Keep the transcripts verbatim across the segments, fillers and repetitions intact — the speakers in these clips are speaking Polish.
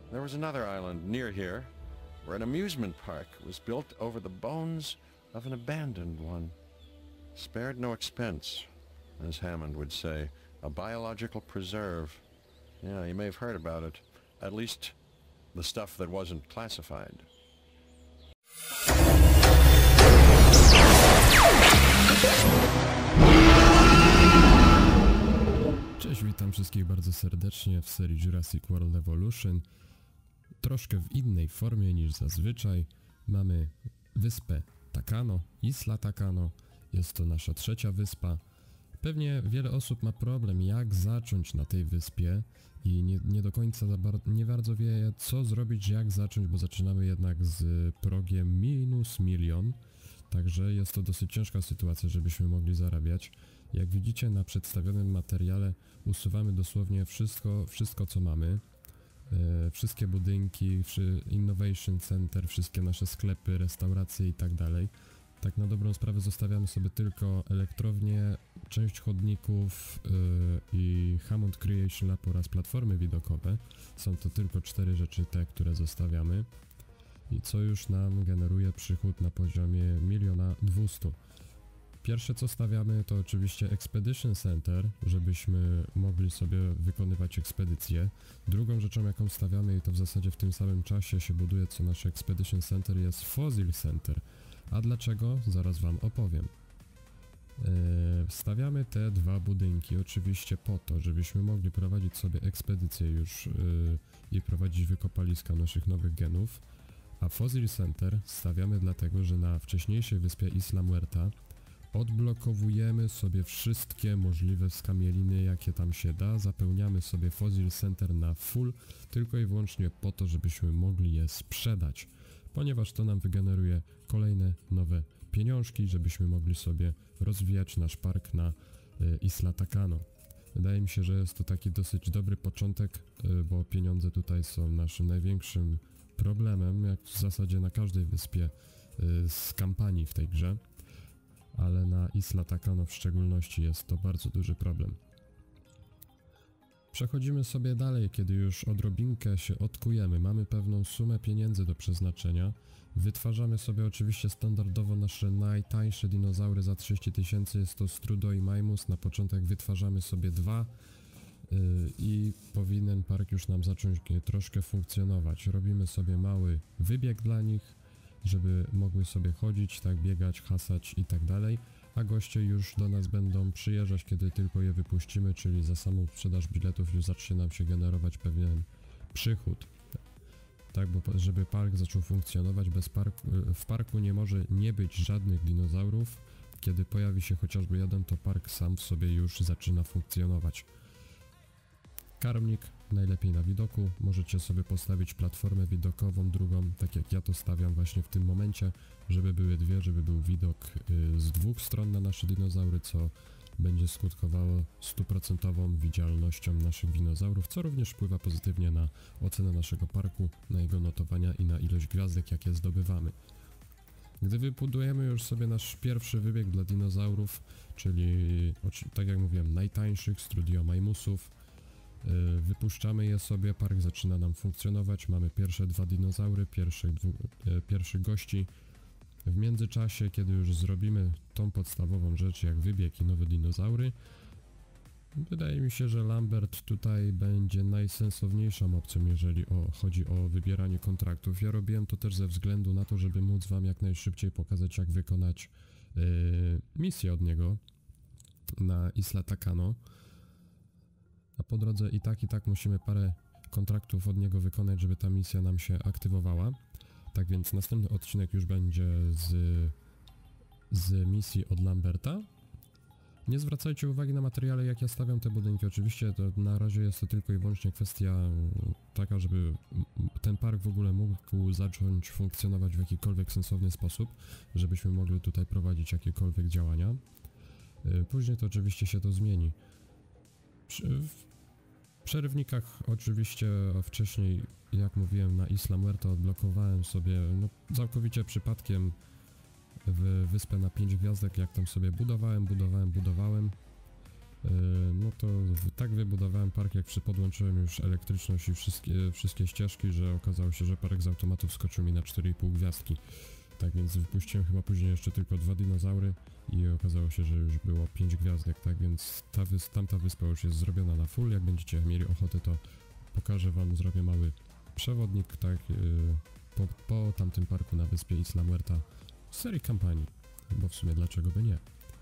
There was another island near here, where an amusement park was built over the bones of an abandoned one. Spared no expense, as Hammond would say. A biological preserve. Yeah, you may have heard about it. At least the stuff that wasn't classified. Cześć, witam wszystkich bardzo serdecznie w serii Jurassic World Evolution. Troszkę w innej formie niż zazwyczaj. Mamy wyspę Takano, Isla Takano. Jest to nasza trzecia wyspa. Pewnie wiele osób ma problem, jak zacząć na tej wyspie i nie, nie do końca za bar nie bardzo wie, co zrobić, jak zacząć, bo zaczynamy jednak z progiem minus milion. Także jest to dosyć ciężka sytuacja, żebyśmy mogli zarabiać. Jak widzicie na przedstawionym materiale usuwamy dosłownie wszystko, wszystko co mamy. E, wszystkie budynki, Innovation Center, wszystkie nasze sklepy, restauracje i tak dalej. Tak na dobrą sprawę zostawiamy sobie tylko elektrownię, część chodników yy, i Hammond Creation Lab oraz platformy widokowe. Są to tylko cztery rzeczy te, które zostawiamy. I co już nam generuje przychód na poziomie miliona dwustu. Pierwsze co stawiamy to oczywiście Expedition Center, żebyśmy mogli sobie wykonywać ekspedycje. Drugą rzeczą jaką stawiamy i to w zasadzie w tym samym czasie się buduje co nasze Expedition Center jest Fossil Center. A dlaczego? Zaraz wam opowiem. Yy, stawiamy te dwa budynki oczywiście po to, żebyśmy mogli prowadzić sobie ekspedycje już yy, i prowadzić wykopaliska naszych nowych genów. A Fossil Center stawiamy dlatego, że na wcześniejszej wyspie Isla Muerta odblokowujemy sobie wszystkie możliwe skamieliny, jakie tam się da. Zapełniamy sobie Fossil Center na full, tylko i wyłącznie po to, żebyśmy mogli je sprzedać. Ponieważ to nam wygeneruje kolejne nowe pieniążki, żebyśmy mogli sobie rozwijać nasz park na y, Isla Takano. Wydaje mi się, że jest to taki dosyć dobry początek, y, bo pieniądze tutaj są naszym największym problemem, jak w zasadzie na każdej wyspie y, z kampanii w tej grze. Ale na Isla Takano w szczególności jest to bardzo duży problem. Przechodzimy sobie dalej, kiedy już odrobinkę się odkujemy, mamy pewną sumę pieniędzy do przeznaczenia. Wytwarzamy sobie oczywiście standardowo nasze najtańsze dinozaury za trzydzieści tysięcy, jest to Strudo i Majmus. Na początek wytwarzamy sobie dwa yy, i powinien park już nam zacząć troszkę funkcjonować. Robimy sobie mały wybieg dla nich, żeby mogły sobie chodzić, tak biegać, hasać i tak dalej. A goście już do nas będą przyjeżdżać, kiedy tylko je wypuścimy, czyli za samą sprzedaż biletów już zacznie nam się generować pewien przychód. Tak, bo żeby park zaczął funkcjonować, bez parku, w parku nie może nie być żadnych dinozaurów. Kiedy pojawi się chociażby jeden, to park sam w sobie już zaczyna funkcjonować. Karmnik najlepiej na widoku, możecie sobie postawić platformę widokową, drugą, tak jak ja to stawiam właśnie w tym momencie, żeby były dwie, żeby był widok y, z dwóch stron na nasze dinozaury, co będzie skutkowało stuprocentową widzialnością naszych dinozaurów, co również wpływa pozytywnie na ocenę naszego parku, na jego notowania i na ilość gwiazdek, jakie zdobywamy. Gdy wybudujemy już sobie nasz pierwszy wybieg dla dinozaurów, czyli tak jak mówiłem, najtańszych Strudio Majmusów, wypuszczamy je sobie, park zaczyna nam funkcjonować, mamy pierwsze dwa dinozaury, pierwszych, dwu, e, pierwszych gości. W międzyczasie, kiedy już zrobimy tą podstawową rzecz jak wybieg i nowe dinozaury, wydaje mi się, że Lambert tutaj będzie najsensowniejszą opcją, jeżeli o, chodzi o wybieranie kontraktów. Ja robiłem to też ze względu na to, żeby móc wam jak najszybciej pokazać, jak wykonać e, misję od niego na Isla Takano. A po drodze i tak i tak musimy parę kontraktów od niego wykonać, żeby ta misja nam się aktywowała. Tak więc następny odcinek już będzie z, z misji od Lamberta. Nie zwracajcie uwagi na materiale, jak ja stawiam te budynki. Oczywiście to na razie jest to tylko i wyłącznie kwestia taka, żeby ten park w ogóle mógł zacząć funkcjonować w jakikolwiek sensowny sposób, żebyśmy mogli tutaj prowadzić jakiekolwiek działania. Później to oczywiście się to zmieni. W przerywnikach oczywiście wcześniej, jak mówiłem, na Isla Muerta odblokowałem sobie no, całkowicie przypadkiem w wyspę na pięć gwiazdek, jak tam sobie budowałem, budowałem, budowałem. no to w- tak wybudowałem park, jak przy podłączyłem już elektryczność i wszystkie, wszystkie ścieżki, że okazało się, że park z automatu wskoczył mi na cztery i pół gwiazdki. Tak więc wypuściłem chyba później jeszcze tylko dwa dinozaury i okazało się, że już było pięć gwiazdek, tak więc ta wys tamta wyspa już jest zrobiona na full. Jak będziecie mieli ochotę, to pokażę wam, zrobię mały przewodnik, tak, yy, po, po tamtym parku na wyspie Isla Muerta z serii kampanii, bo w sumie dlaczego by nie.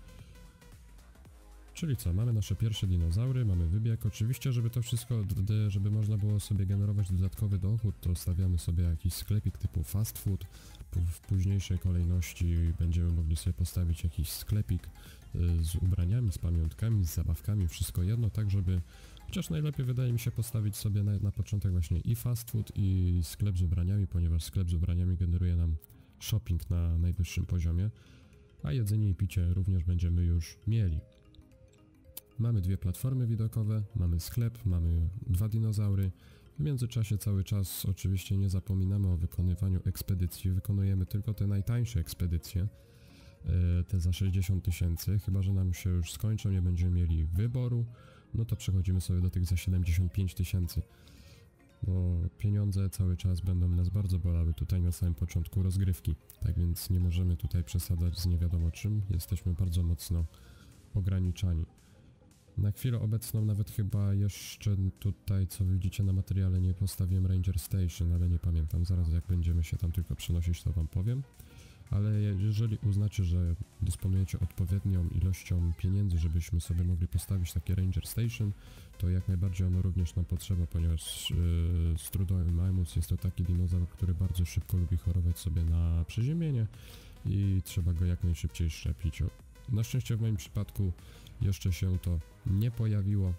Czyli co, mamy nasze pierwsze dinozaury, mamy wybieg. Oczywiście, żeby to wszystko, d- d- żeby można było sobie generować dodatkowy dochód, to stawiamy sobie jakiś sklepik typu fast food. P- W późniejszej kolejności będziemy mogli sobie postawić jakiś sklepik y, z ubraniami, z pamiątkami, z zabawkami, wszystko jedno, tak żeby, chociaż najlepiej wydaje mi się postawić sobie na, na początek właśnie i fast food, i sklep z ubraniami, ponieważ sklep z ubraniami generuje nam shopping na najwyższym poziomie, a jedzenie i picie również będziemy już mieli. Mamy dwie platformy widokowe, mamy sklep, mamy dwa dinozaury. W międzyczasie cały czas oczywiście nie zapominamy o wykonywaniu ekspedycji. Wykonujemy tylko te najtańsze ekspedycje, e, te za sześćdziesiąt tysięcy. Chyba że nam się już skończą, nie będziemy mieli wyboru, no to przechodzimy sobie do tych za siedemdziesiąt pięć tysięcy. Bo pieniądze cały czas będą nas bardzo bolały tutaj na samym początku rozgrywki. Tak więc nie możemy tutaj przesadzać z nie wiadomo czym. Jesteśmy bardzo mocno ograniczani. Na chwilę obecną nawet chyba jeszcze tutaj, co widzicie na materiale, nie postawiłem Ranger Station, ale nie pamiętam, zaraz jak będziemy się tam tylko przenosić, to wam powiem. Ale je- jeżeli uznacie, że dysponujecie odpowiednią ilością pieniędzy, żebyśmy sobie mogli postawić takie Ranger Station, to jak najbardziej ono również nam potrzeba, ponieważ yy, Strudoimamus jest to taki dinozaur, który bardzo szybko lubi chorować sobie na przeziębienie i trzeba go jak najszybciej szczepić. O, na szczęście w moim przypadku jeszcze się to nie pojawiło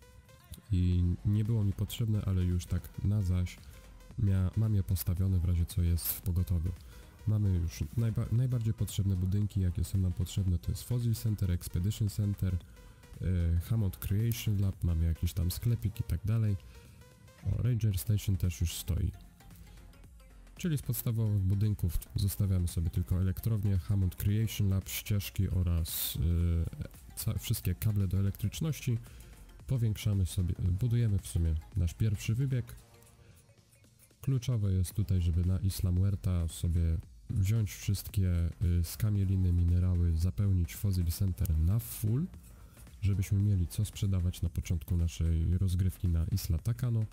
i nie było mi potrzebne, ale już tak na zaś mia mam je postawione w razie co jest w pogotowiu. Mamy już najba najbardziej potrzebne budynki, jakie są nam potrzebne, to jest Fossil Center, Expedition Center, yy, Hammond Creation Lab, mamy jakiś tam sklepik i tak dalej. O, Ranger Station też już stoi. Czyli z podstawowych budynków zostawiamy sobie tylko elektrownię, Hammond Creation Lab, ścieżki oraz yy, wszystkie kable do elektryczności. Powiększamy sobie, budujemy w sumie nasz pierwszy wybieg. Kluczowe jest tutaj, żeby na Isla Muerta sobie wziąć wszystkie y, skamieliny, minerały, zapełnić Fossil Center na full, żebyśmy mieli co sprzedawać na początku naszej rozgrywki na Isla Takano.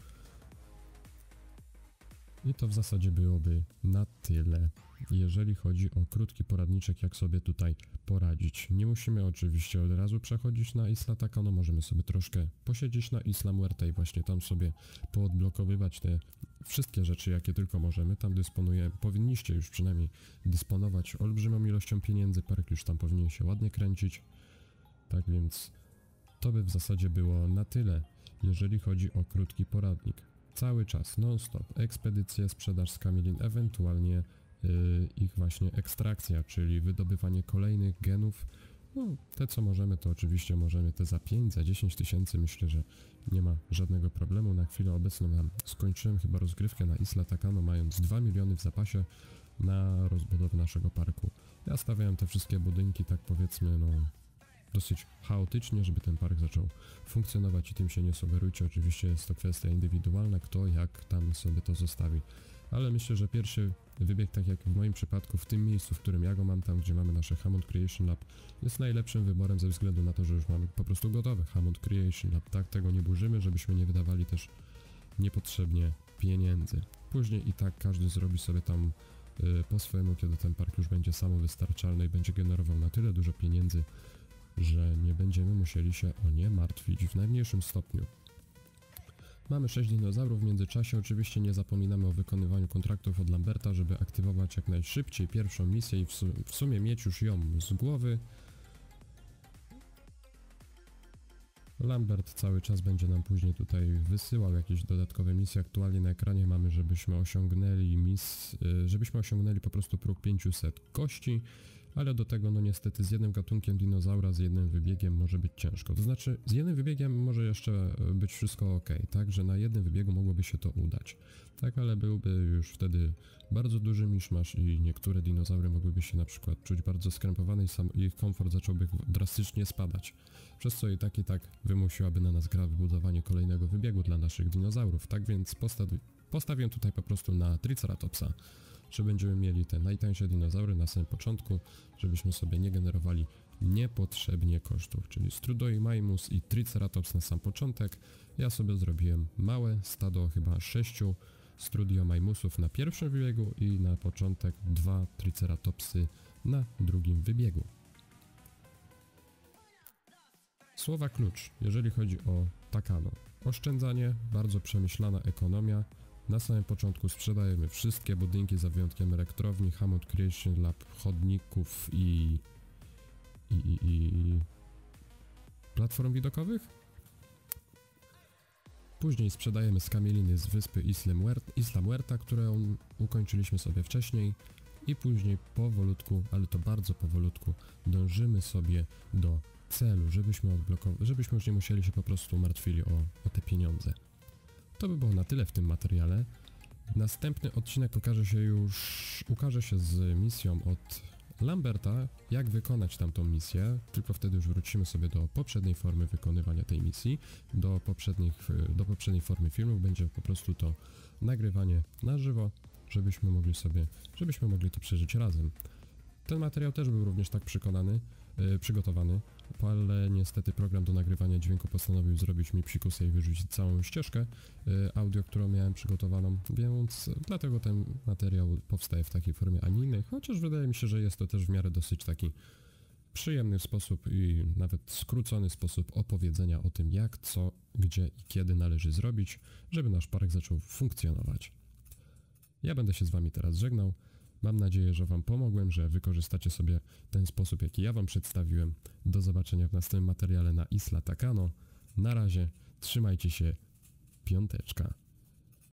I to w zasadzie byłoby na tyle, jeżeli chodzi o krótki poradniczek, jak sobie tutaj poradzić. Nie musimy oczywiście od razu przechodzić na Isla Takano, możemy sobie troszkę posiedzieć na Isla Muerta i właśnie tam sobie poodblokowywać te wszystkie rzeczy, jakie tylko możemy. Tam dysponuje, powinniście już przynajmniej dysponować olbrzymią ilością pieniędzy, park już tam powinien się ładnie kręcić. Tak więc to by w zasadzie było na tyle, jeżeli chodzi o krótki poradnik. Cały czas, non-stop, ekspedycje, sprzedaż skamielin, ewentualnie yy, ich właśnie ekstrakcja, czyli wydobywanie kolejnych genów. No, te co możemy, to oczywiście możemy te za pięć, za dziesięć tysięcy, myślę, że nie ma żadnego problemu. Na chwilę obecną mam, skończyłem chyba rozgrywkę na Isla Takano, mając dwa miliony w zapasie na rozbudowę naszego parku. Ja stawiałem te wszystkie budynki, tak powiedzmy, no dosyć chaotycznie, żeby ten park zaczął funkcjonować i tym się nie sugerujcie. Oczywiście jest to kwestia indywidualna, kto jak tam sobie to zostawi. Ale myślę, że pierwszy wybieg, tak jak w moim przypadku, w tym miejscu, w którym ja go mam, tam gdzie mamy nasze Hammond Creation Lab, jest najlepszym wyborem ze względu na to, że już mamy po prostu gotowe Hammond Creation Lab. Tak, tego nie burzymy, żebyśmy nie wydawali też niepotrzebnie pieniędzy. Później i tak każdy zrobi sobie tam y, po swojemu, kiedy ten park już będzie samowystarczalny i będzie generował na tyle dużo pieniędzy, że nie będziemy musieli się o nie martwić w najmniejszym stopniu. Mamy sześć dinozaurów, w międzyczasie oczywiście nie zapominamy o wykonywaniu kontraktów od Lamberta, żeby aktywować jak najszybciej pierwszą misję i w, su w sumie mieć już ją z głowy. Lambert cały czas będzie nam później tutaj wysyłał jakieś dodatkowe misje. Aktualnie na ekranie mamy, żebyśmy osiągnęli mis, żebyśmy osiągnęli po prostu próg pięciuset kości, ale do tego no niestety z jednym gatunkiem dinozaura, z jednym wybiegiem może być ciężko. To znaczy z jednym wybiegiem może jeszcze być wszystko ok, tak, że na jednym wybiegu mogłoby się to udać, tak, ale byłby już wtedy bardzo duży miszmasz i niektóre dinozaury mogłyby się na przykład czuć bardzo skrępowane i sam ich komfort zacząłby drastycznie spadać, przez co i tak i tak wymusiłaby na nas gra wybudowanie kolejnego wybiegu dla naszych dinozaurów, tak więc postawi postawię tutaj po prostu na Triceratopsa, że będziemy mieli te najtańsze dinozaury na samym początku, żebyśmy sobie nie generowali niepotrzebnie kosztów, czyli Strudoimamus i Triceratops na sam początek. Ja sobie zrobiłem małe stado, chyba sześciu Strudiomimusów na pierwszym wybiegu i na początek dwa Triceratopsy na drugim wybiegu. Słowa klucz, jeżeli chodzi o Takano. Oszczędzanie, bardzo przemyślana ekonomia. Na samym początku sprzedajemy wszystkie budynki za wyjątkiem elektrowni, Hammond Creation Lab, chodników i, i, i, i platform widokowych. Później sprzedajemy skamieliny z wyspy Isla Muerta, którą ukończyliśmy sobie wcześniej. I później powolutku, ale to bardzo powolutku, dążymy sobie do celu, żebyśmy, odblokow- żebyśmy już nie musieli się po prostu martwili o, o te pieniądze. To by było na tyle w tym materiale. Następny odcinek okaże się już, ukaże się z misją od Lamberta, jak wykonać tamtą misję, tylko wtedy już wrócimy sobie do poprzedniej formy wykonywania tej misji, do, poprzednich, do poprzedniej formy filmu, będzie po prostu to nagrywanie na żywo, żebyśmy mogli sobie, żebyśmy mogli to przeżyć razem. Ten materiał też był również tak przekonany, yy, przygotowany, ale niestety program do nagrywania dźwięku postanowił zrobić mi psikusa i wyrzucić całą ścieżkę yy, audio, którą miałem przygotowaną, więc dlatego ten materiał powstaje w takiej formie, a nie innej, chociaż wydaje mi się, że jest to też w miarę dosyć taki przyjemny sposób i nawet skrócony sposób opowiedzenia o tym, jak, co, gdzie i kiedy należy zrobić, żeby nasz park zaczął funkcjonować. Ja będę się z wami teraz żegnał. Mam nadzieję, że wam pomogłem, że wykorzystacie sobie ten sposób, jaki ja wam przedstawiłem. Do zobaczenia w następnym materiale na Isla Takano. Na razie, trzymajcie się, piąteczka.